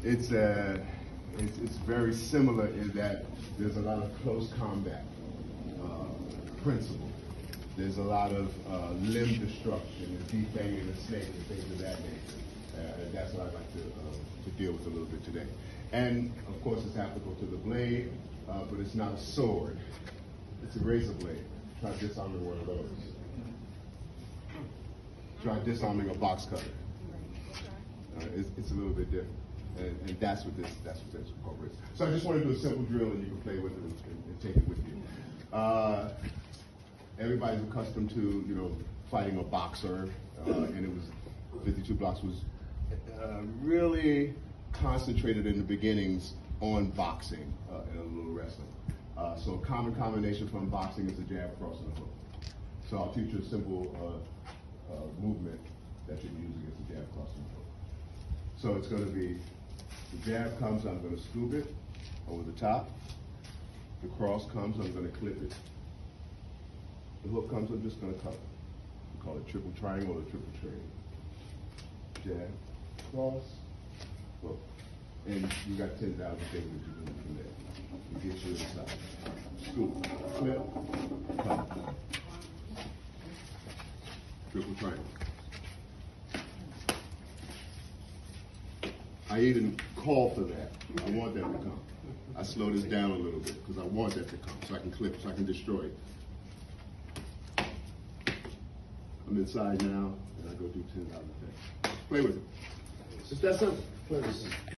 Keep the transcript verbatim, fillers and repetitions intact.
it's, uh, it's, it's very similar in that there's a lot of close combat uh, principle. There's a lot of uh, limb destruction and defanging the snake and things of that nature. Uh, and that's what I'd like to, uh, to deal with a little bit today. And of course it's applicable to the blade, uh, but it's not a sword. It's a razor blade. Try disarming one of those. Try disarming a box cutter. Uh, it's, it's a little bit different. And, and that's what this that's what this incorporates. So I just want to do a simple drill and you can play with it and, and take it with you. Uh, everybody's accustomed to, you know, fighting a boxer, uh, and it was, fifty-two blocks was uh, really concentrated in the beginnings on boxing uh, and a little wrestling. Uh, so a common combination from boxing is a jab, cross, and a hook. So I'll teach you a simple uh, uh, movement that you can use against the jab, cross, and a hook. So it's going to be, the jab comes, I'm going to scoop it over the top. The cross comes, I'm going to clip it. The hook comes, I'm just going to cut it. We call it triple triangle or triple trade. Jab, cross, hook. And you got ten thousand things that you can do from there. You get you inside. Scoop, flip, cut. Triple triangle. I even call for that. I want that to come. I slow this down a little bit because I want that to come so I can clip, so I can destroy it. I'm inside now, and I go do ten thousand things. Play with it. It's that simple. Play with it.